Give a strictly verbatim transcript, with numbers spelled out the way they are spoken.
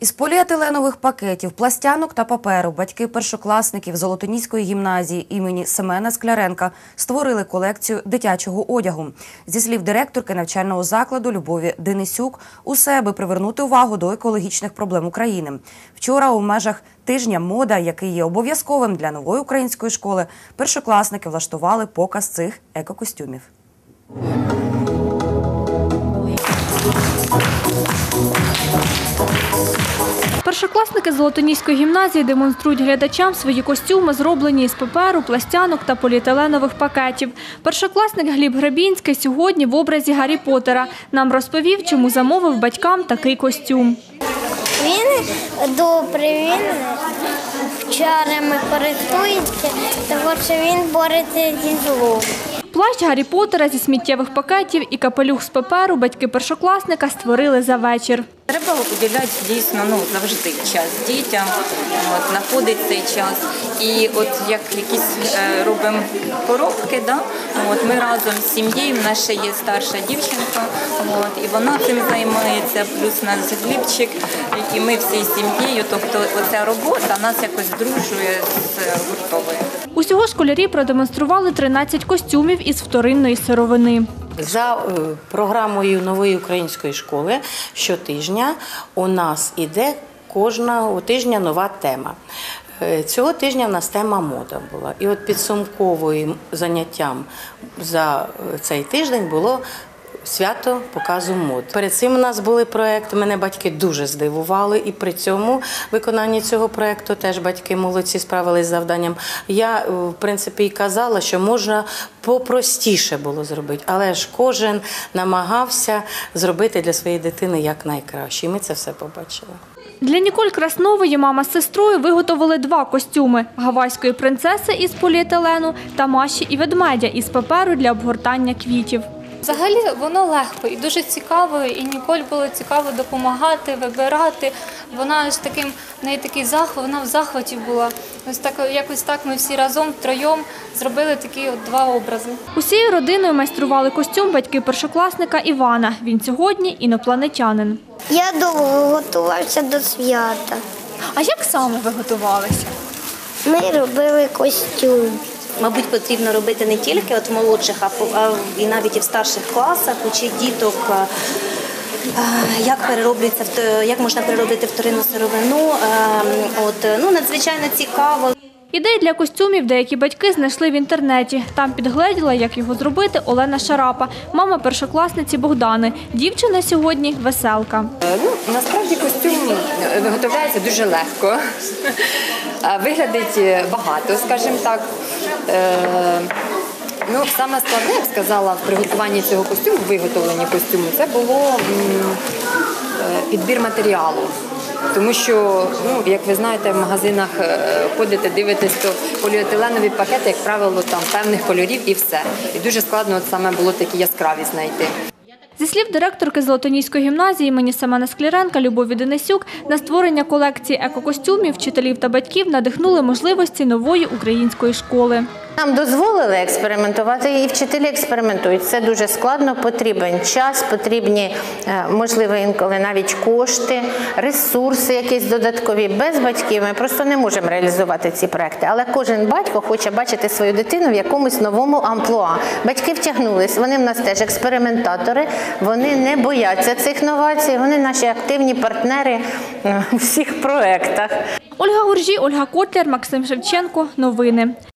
Із поліетиленових пакетів, пластянок та паперу батьки першокласників Золотоніської гімназії імені Семена Скляренка створили колекцію дитячого одягу. Зі слів директорки навчального закладу Любові Денисюк, усе аби привернути увагу до екологічних проблем України. Вчора у межах тижня мода, який є обов'язковим для нової української школи, першокласники влаштували показ цих екокостюмів. Першокласники Золотоніської гімназії демонструють глядачам свої костюми, зроблені із паперу, пластянок та поліетиленових пакетів. Першокласник Гліб Гребінський сьогодні в образі Гаррі Поттера нам розповів, чому замовив батькам такий костюм. Він добрий, він чарами користується, тому що він бореться зі злом. Плащ Гаррі Поттера зі сміттєвих пакетів і капелюх з паперу батьки першокласника створили за вечір. Треба уділяти дійсно ну, завжди час дітям, от, знаходить цей час. І от як якісь е, робимо коробки, да? От, ми разом з сім'єю, в нас ще є старша дівчинка, от, і вона цим займається, плюс у нас Глібчик, і ми всією сім'єю. Тобто оця робота нас якось здружує з гуртовою. Усього школярі продемонстрували тринадцять костюмів із вторинної сировини. За програмою нової української школи щотижня у нас іде кожного тижня нова тема. Цього тижня в нас тема мода була. І от підсумковим заняттям за цей тиждень було свято показу мод. Перед цим у нас були проекти, мене батьки дуже здивували, і при цьому виконанні цього проекту теж батьки молодці справились з завданням. Я, в принципі, і казала, що можна попростіше було зробити, але ж кожен намагався зробити для своєї дитини якнайкраще, і ми це все побачили. Для Ніколь Краснової мама з сестрою виготовили два костюми – гавайської принцеси із поліетилену та Маші і ведмедя із паперу для обгортання квітів. Взагалі воно легко і дуже цікаво, і Ніколь було цікаво допомагати, вибирати. Вона ж таким, в неї такий захват, вона в захваті була. Ось так, якось так ми всі разом, втроєм зробили такі от два образи. Усією родиною майстрували костюм батьки першокласника Івана. Він сьогодні інопланетянин. Я довго готувався до свята. А як саме ви готувалися? Ми робили костюм. Мабуть, потрібно робити не тільки от в молодших, а і навіть і в старших класах, учити діток, як перероблюється, як можна переробити вторинну сировину. От, ну, надзвичайно цікаво. Ідеї для костюмів деякі батьки знайшли в інтернеті. Там підгледіла, як його зробити, Олена Шарапа, мама першокласниці Богдани. Дівчина сьогодні веселка. Ну, насправді костюм виготовляється дуже легко. Виглядить багато, скажімо так. Ну, саме складне, я б сказала, в приготуванні цього костюму, в виготовленні костюму, це було підбір матеріалу. Тому що, ну, як ви знаєте, в магазинах ходите, дивитесь, то поліетиленові пакети, як правило, там певних кольорів і все. І дуже складно от саме було такі яскраві знайти. Зі слів директорки Золотоніської гімназії імені Семена Скляренка Любові Денисюк, на створення колекції екокостюмів вчителів та батьків надихнули можливості нової української школи. Нам дозволили експериментувати, і вчителі експериментують. Це дуже складно, потрібен час, потрібні, можливо, інколи навіть кошти, ресурси якісь додаткові. Без батьків ми просто не можемо реалізувати ці проекти. Але кожен батько хоче бачити свою дитину в якомусь новому амплуа. Батьки втягнулись, вони в нас теж експериментатори, вони не бояться цих новацій, вони наші активні партнери у всіх проектах. Ольга Гуржій, Ольга Котляр, Максим Шевченко. Новини.